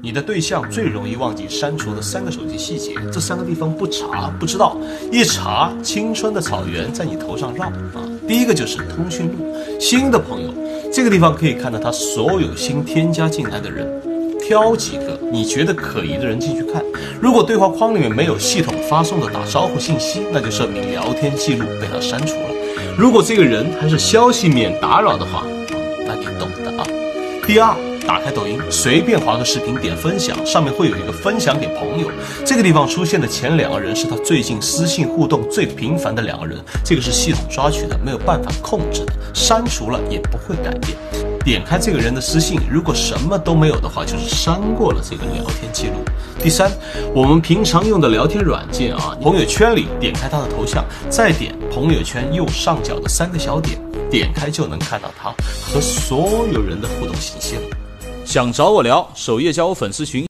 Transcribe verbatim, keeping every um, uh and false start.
你的对象最容易忘记删除的三个手机细节，这三个地方不查不知道，一查青春的草原在你头上绕啊！第一个就是通讯录，新的朋友，这个地方可以看到他所有新添加进来的人，挑几个你觉得可疑的人进去看。如果对话框里面没有系统发送的打招呼信息，那就证明聊天记录被他删除了。如果这个人还是消息免打扰的话，那你懂的啊。第二，打开抖音，随便划个视频，点分享，上面会有一个分享给朋友。这个地方出现的前两个人是他最近私信互动最频繁的两个人，这个是系统抓取的，没有办法控制的，删除了也不会改变。点开这个人的私信，如果什么都没有的话，就是删过了这个聊天记录。第三，我们平常用的聊天软件啊，朋友圈里点开他的头像，再点朋友圈右上角的三个小点，点开就能看到他和所有人的互动信息了。 想找我聊，首页加我粉丝群。